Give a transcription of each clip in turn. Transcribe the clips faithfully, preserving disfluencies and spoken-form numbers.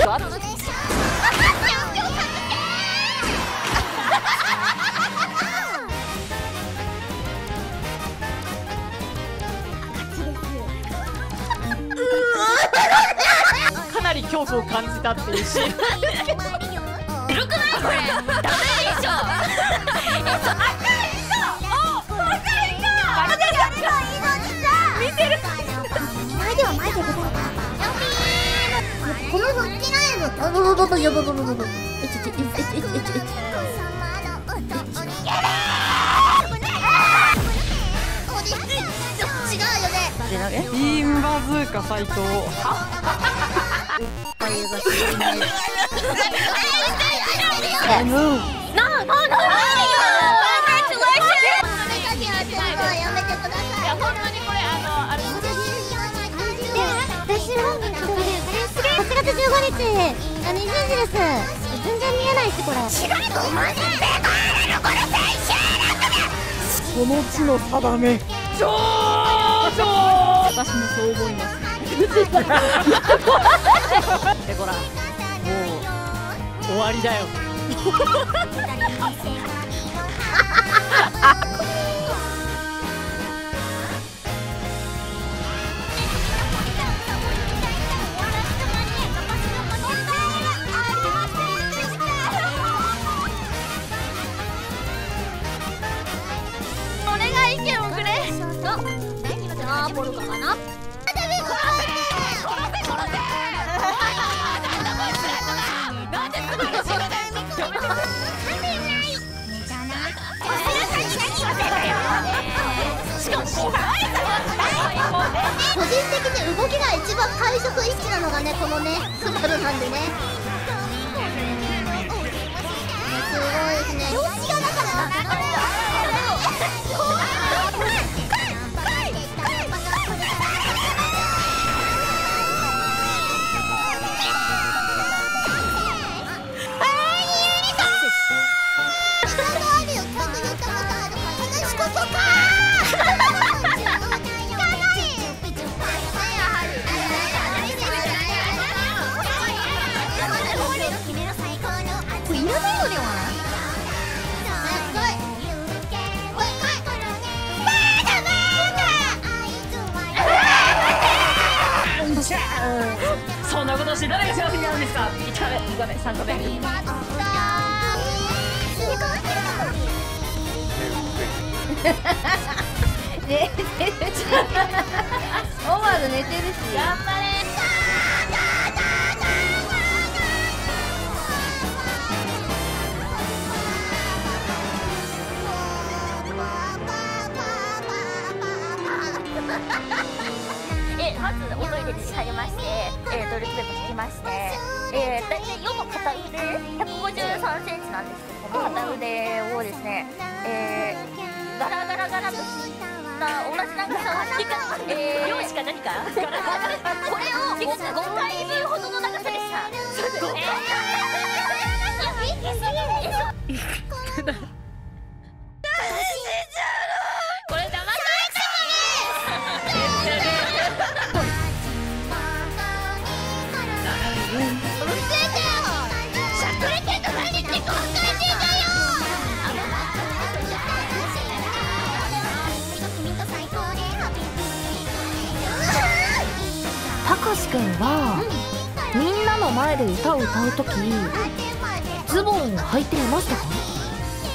あっちかなり恐怖を感じたっていうシーン。 ずるくないこれ。ダメでしょ。 見てる。前では前でございます。この復帰ライブ、あどどどどよどどどどど。えちちえちえちえちえち。違うよね。 ビームバズーカ斎藤。 はちがつじゅうごにち、あの、にじゅうじです。全然見えないし、これ。違う、マジでこれ最終その地の定め。上々。私もそう思います。で、こら、もう終わりだよ。 あー、ポルカかな。個人的に動きが一番会食意識なのがね、このね、スバルなんでね。すごいですね。容姿がだからそんなことして誰が幸せになるんですか。いちかめ、にかめ、さんかめ。 寝てるし、思わず寝てるし。頑張れ。 え、まずおトイレに入りまして、えー、トイレットペーパー引きまして、えー、大体世の片腕ひゃくごじゅうさんセンチなんですけども、片腕をですね、えー、ガラガラガラとした同じ長さを引きか、えー、容姿か何かこれをごかいぶんほどの長さでした。ごかいたかしくんは、うん、みんなの前で歌を歌うときズボンを履いていましたか？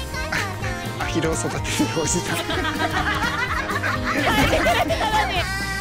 アヒルを育ててるおじさん